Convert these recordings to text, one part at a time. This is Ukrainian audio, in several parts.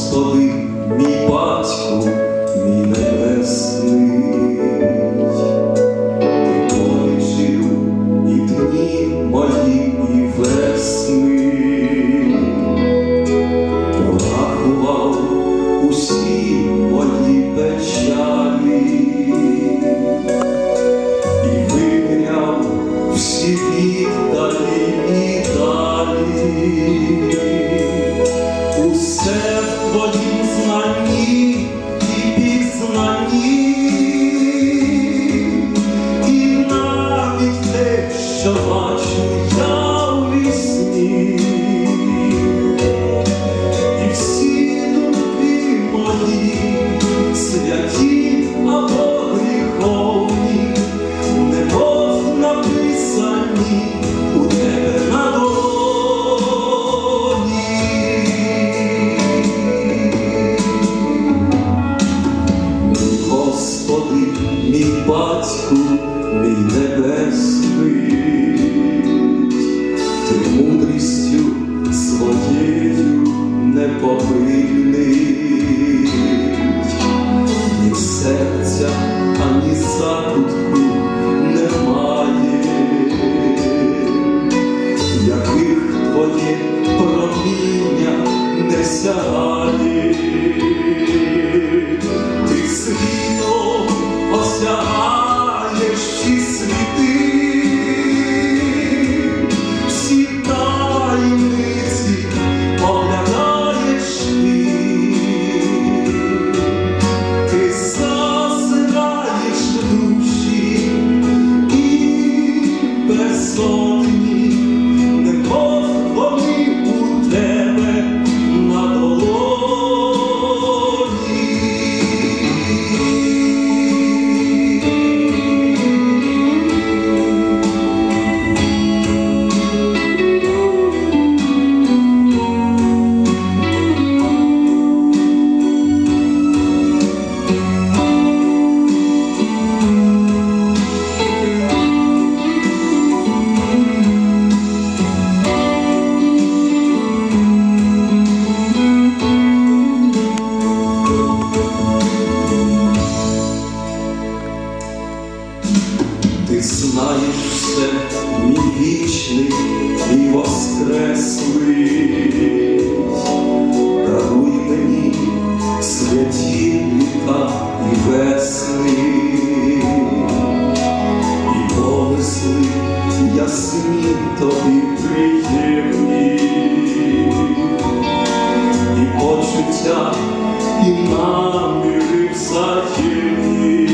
Господи, мій батьку, мій небесний, ти бачив і дні мої, і весни, порахував усі мої печалі і виміряв всі віддалі і далі. Усе в твоїм знанні і пізнанні, і навіть те, що бачу я у вісні, і всі думки мої, святі або гріховні, немов написані у тебе на долоні. Господи, мій батьку, мій небесний, ти мудрістю своєю непохильний, ні серця, ані закутку немає, яких твоє проміння не сягає. Ти світом осягаєш всі світи, всі таємниці оглядаєш ти. Ти зазираєш в душі і безсонні, немов вони у тебе на долоні. Ти знаєш все, мій вічний, мій воскреслий, даруй мені святі літа і весни, і помисли ясні тобі приємні, і почуття, і наміри взаємні.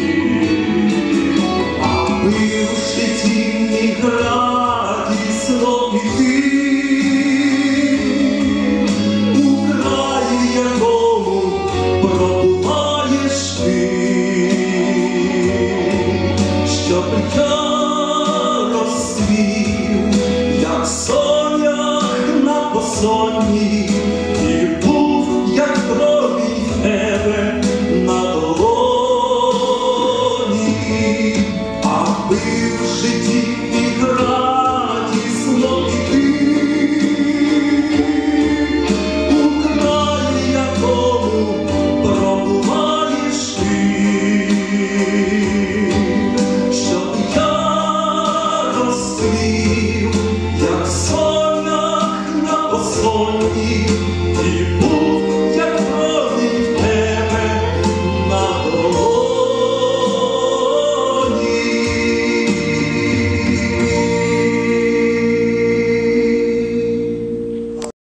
Бивши тінні радісно піти, у краї якому пробуваєш ти, щоб я розцвів, як сонях на посонні,